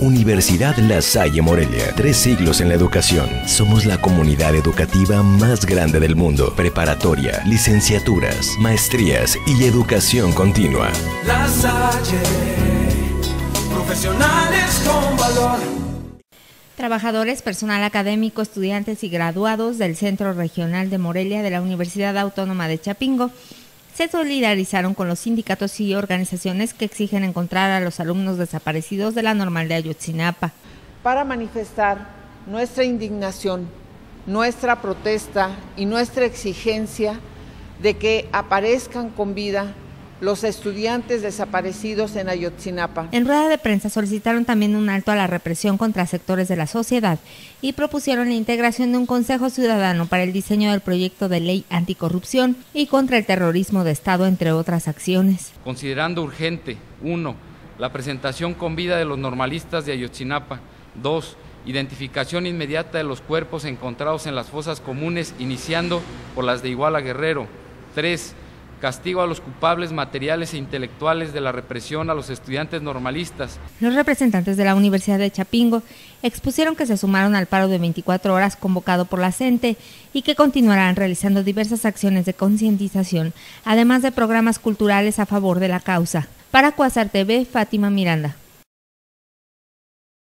Universidad La Salle Morelia, 3 siglos en la educación. Somos la comunidad educativa más grande del mundo. Preparatoria, licenciaturas, maestrías y educación continua. La Salle, profesionales con valor. Trabajadores, personal académico, estudiantes y graduados del Centro Regional de Morelia de la Universidad Autónoma de Chapingo se solidarizaron con los sindicatos y organizaciones que exigen encontrar a los alumnos desaparecidos de la Normal de Ayotzinapa. Para manifestar nuestra indignación, nuestra protesta y nuestra exigencia de que aparezcan con vida los estudiantes desaparecidos en Ayotzinapa. En rueda de prensa solicitaron también un alto a la represión contra sectores de la sociedad y propusieron la integración de un Consejo Ciudadano para el diseño del proyecto de ley anticorrupción y contra el terrorismo de Estado, entre otras acciones. Considerando urgente, 1. La presentación con vida de los normalistas de Ayotzinapa. 2. Identificación inmediata de los cuerpos encontrados en las fosas comunes, iniciando por las de Iguala Guerrero. 3. Castigo a los culpables materiales e intelectuales de la represión a los estudiantes normalistas. Los representantes de la Universidad de Chapingo expusieron que se sumaron al paro de 24 horas convocado por la CENTE y que continuarán realizando diversas acciones de concientización, además de programas culturales a favor de la causa. Para Cuasar TV, Fátima Miranda.